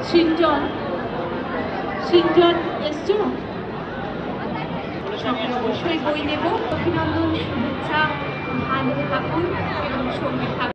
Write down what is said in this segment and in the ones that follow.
সিনজন সিনজন এসছো অবশ্যই বই নেব। অভিনন্দন, শুভেচ্ছা ভালো থাকুন এবং সঙ্গে থাকুন।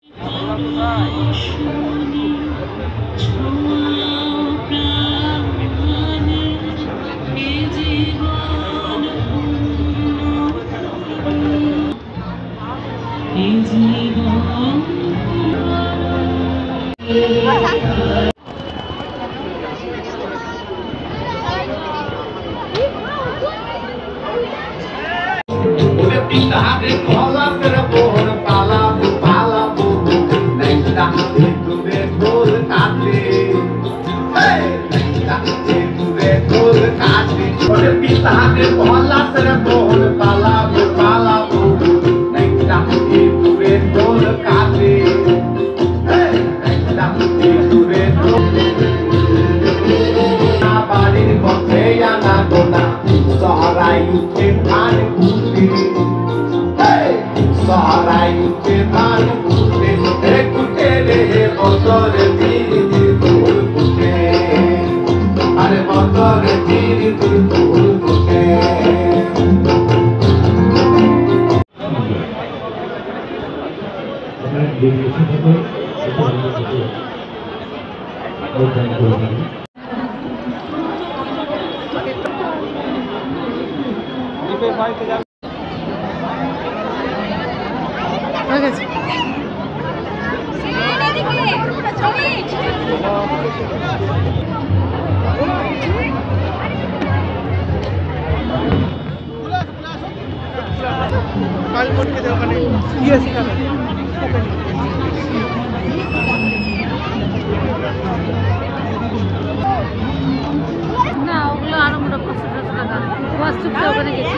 না ওগুলো আরো মোটা ৫০ টাকা ওয়াশরুমে ওখানে গেছি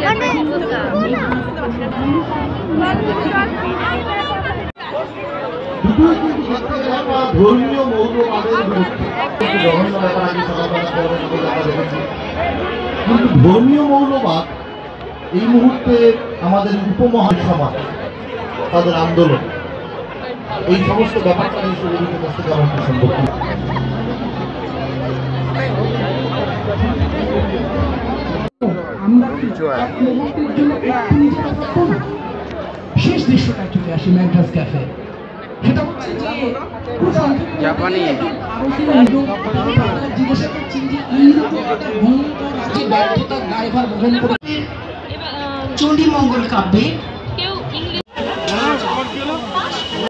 ধর্মীয় মৌলবাদের কিন্তু ধর্মীয় মৌলবাদ এই মুহূর্তে আমাদের উপমহাদেশ সমাজ তাদের আন্দোলন এই সমস্ত ব্যাপারটা নিয়ে সুবিধার কাছ থেকে আমার সম্ভব শেষ দৃশ্যটা চলে আসি ম্যাড্রাস ক্যাফে। সেটা হচ্ছে যে জাপানি জিজ্ঞাসা করছেন যে এইরকম একটা ভয়ঙ্কর ব্যর্থতার দায়ভার বহন করে চণ্ডীমঙ্গল কাব্যে